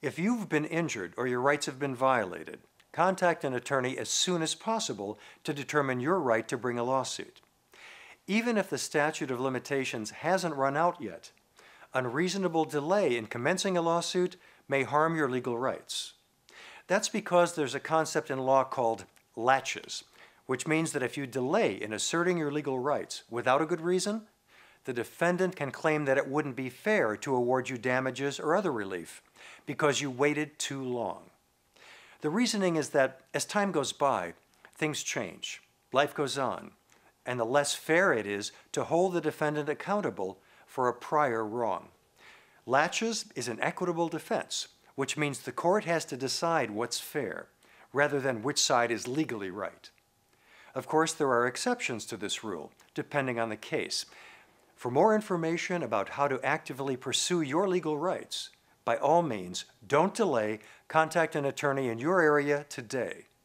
If you've been injured or your rights have been violated, contact an attorney as soon as possible to determine your right to bring a lawsuit. Even if the statute of limitations hasn't run out yet, unreasonable delay in commencing a lawsuit may harm your legal rights. That's because there's a concept in law called laches, which means that if you delay in asserting your legal rights without a good reason, the defendant can claim that it wouldn't be fair to award you damages or other relief because you waited too long. The reasoning is that as time goes by, things change, life goes on, and the less fair it is to hold the defendant accountable for a prior wrong. Laches is an equitable defense, which means the court has to decide what's fair, rather than which side is legally right. Of course, there are exceptions to this rule, depending on the case. For more information about how to actively pursue your legal rights, by all means, don't delay, contact an attorney in your area today.